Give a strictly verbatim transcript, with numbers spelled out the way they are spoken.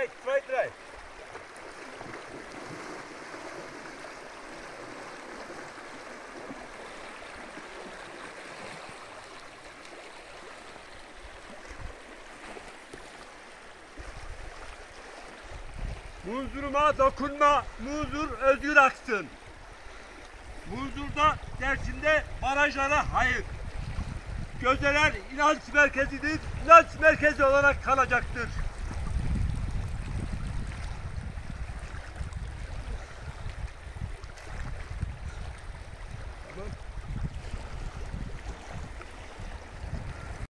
try, try, try. Muzuruma dokunma, muzur özgür aksın. Muzur'da dersinde barajlara hayır. Gözeler inanç merkezidir, inanç merkezi olarak kalacaktır.